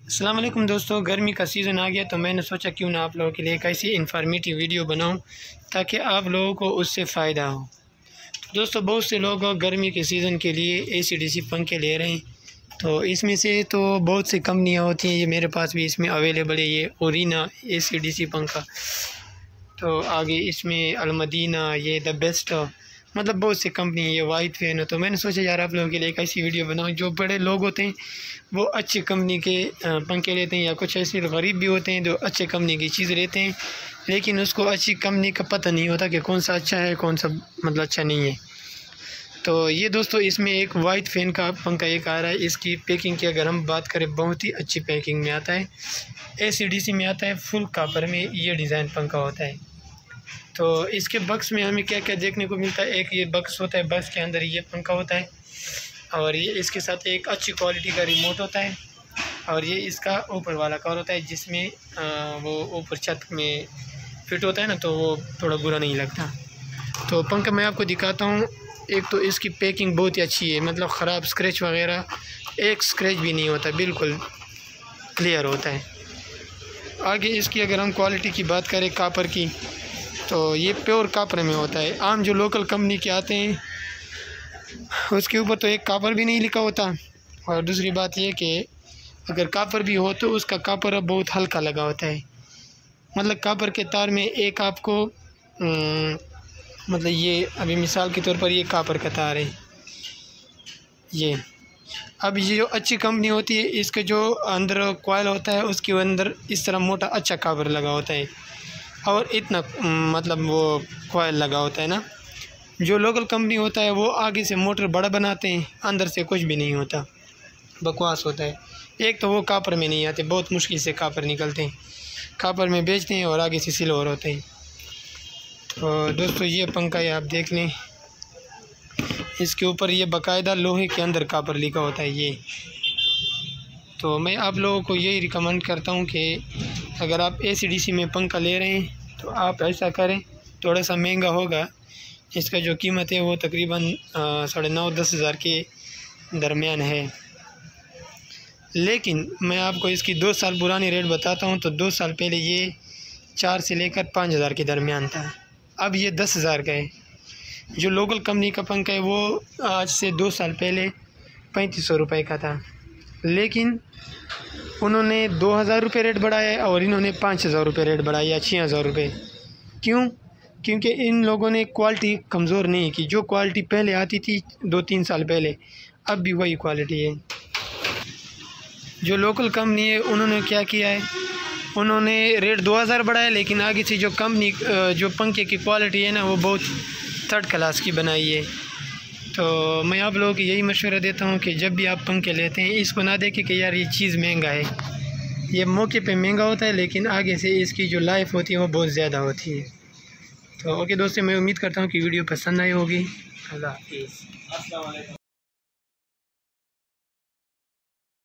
अस्सलाम वालेकुम दोस्तों, गर्मी का सीज़न आ गया तो मैंने सोचा क्यों ना आप लोगों के लिए एक ऐसी इन्फॉर्मेटिव वीडियो बनाऊं ताकि आप लोगों को उससे फ़ायदा हो। तो दोस्तों, बहुत से लोग गर्मी के सीज़न के लिए AC/DC पंखे ले रहे हैं। तो इसमें से तो बहुत सी कंपनियां होती हैं, ये मेरे पास भी इसमें अवेलेबल है। ये ओरिना AC/DC पंखा, तो आगे इसमें अलमदीना, ये द बेस्ट, मतलब बहुत सी कंपनी है, ये वाइट फैन है। तो मैंने सोचा यार आप लोगों के लिए एक ऐसी वीडियो बनाऊं। जो बड़े लोग होते हैं वो अच्छी कंपनी के पंखे लेते हैं, या कुछ ऐसे गरीब भी होते हैं जो अच्छे कंपनी की चीज़ लेते हैं, लेकिन उसको अच्छी कंपनी का पता नहीं होता कि कौन सा अच्छा है कौन सा मतलब अच्छा नहीं है। तो ये दोस्तों, इसमें एक वाइट फैन का पंखा एक आ रहा है। इसकी पैकिंग की अगर हम बात करें, बहुत ही अच्छी पैकिंग में आता है। AC/DC में आता है, फुल कापर में ये डिज़ाइन पंखा होता है। तो इसके बक्स में हमें क्या क्या देखने को मिलता है, एक ये बक्स होता है, बक्स के अंदर ये पंखा होता है, और ये इसके साथ एक अच्छी क्वालिटी का रिमोट होता है, और ये इसका ऊपर वाला कवर होता है जिसमें वो ऊपर छत में फिट होता है ना, तो वो थोड़ा बुरा नहीं लगता। तो पंखा मैं आपको दिखाता हूँ। एक तो इसकी पैकिंग बहुत ही अच्छी है, मतलब ख़राब स्क्रैच वगैरह एक स्क्रैच भी नहीं होता, बिल्कुल क्लियर होता है। आगे इसकी अगर हम क्वालिटी की बात करें कापर की, तो ये प्योर कापर में होता है। आम जो लोकल कंपनी के आते हैं उसके ऊपर तो एक कापर भी नहीं लिखा होता, और दूसरी बात ये कि अगर कापर भी हो तो उसका कापर अब बहुत हल्का लगा होता है। मतलब कापर के तार में एक आपको मतलब ये अभी मिसाल के तौर पर ये कापर का तार है ये। अब ये जो अच्छी कंपनी होती है, इसके जो अंदर कॉइल होता है उसके अंदर इस तरह मोटा अच्छा कापर लगा होता है, और इतना मतलब वो कॉइल लगा होता है ना। जो लोकल कंपनी होता है वो आगे से मोटर बड़ा बनाते हैं, अंदर से कुछ भी नहीं होता, बकवास होता है। एक तो वो कापर में नहीं आते, बहुत मुश्किल से कापर निकलते हैं, कापर में बेचते हैं और आगे से सिल्वर होते हैं। तो दोस्तों, ये पंखा ये आप देख लें, इसके ऊपर ये बाकायदा लोहे के अंदर कापर लिखा होता है ये। तो मैं आप लोगों को यही रिकमेंड करता हूँ कि अगर आप AC/DC में पंखा ले रहे हैं तो आप ऐसा करें। थोड़ा सा महंगा होगा, इसका जो कीमत है वो तकरीबन 9,500-10 हज़ार के दरमियान है, लेकिन मैं आपको इसकी 2 साल पुरानी रेट बताता हूँ। तो 2 साल पहले ये 4 से लेकर 5 हज़ार के दरमियान था, अब ये 10 हज़ार का है। जो लोकल कंपनी का पंखा है वो आज से 2 साल पहले 3500 रुपये का था, लेकिन उन्होंने 2,000 रुपये रेट बढ़ाया है और इन्होंने 5,000 रुपये रेट बढ़ाया या 6,000 रुपये। क्यों? क्योंकि इन लोगों ने क्वालिटी कमज़ोर नहीं की। जो क्वालिटी पहले आती थी 2-3 साल पहले, अब भी वही क्वालिटी है। जो लोकल कंपनी है उन्होंने क्या किया है, उन्होंने रेट 2,000 बढ़ाया, लेकिन आगे से जो कंपनी जो पंखे की क्वालिटी है ना, वो बहुत थर्ड क्लास की बनाई है। तो मैं आप लोगों को यही मशवरा देता हूँ कि जब भी आप पंखे लेते हैं, इसको ना देखें कि यार ये चीज़ महंगा है। ये मौके पे महंगा होता है, लेकिन आगे से इसकी जो लाइफ होती है वो बहुत ज़्यादा होती है। तो ओके दोस्तों, मैं उम्मीद करता हूँ कि वीडियो पसंद आई होगी। अल्लाह हाफ़िज़।